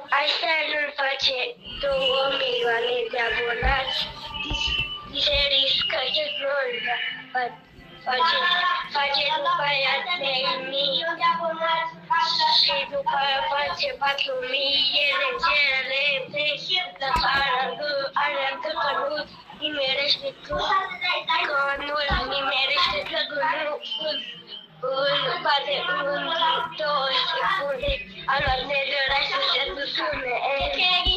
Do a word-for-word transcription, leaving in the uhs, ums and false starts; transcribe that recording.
Asta nu-l face două milioane de abonați. Se riscă să nu-l face, face după aia trei mii și după aia face patru mii. Ele cele de arătă, arătă că nu nimerește că, că nu-l nimerește că nu îl bate în două secunde. A luat de la să se dusune.